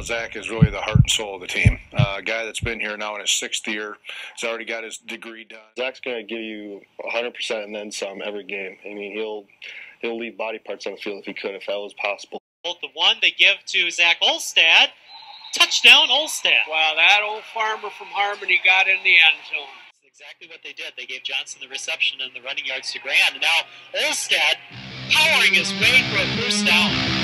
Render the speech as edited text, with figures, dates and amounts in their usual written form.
Zach is really the heart and soul of the team. A guy that's been here now in his 6th year. He's already got his degree done. Zach's going to give you 100% and then some every game. I mean, he'll leave body parts on the field if he could, if that was possible. The one they give to Zach Olstad. Touchdown, Olstad. Wow, that old farmer from Harmony got in the end zone. That's exactly what they did. They gave Johnson the reception and the running yards to Grant. And now Olstad powering his way for a first down.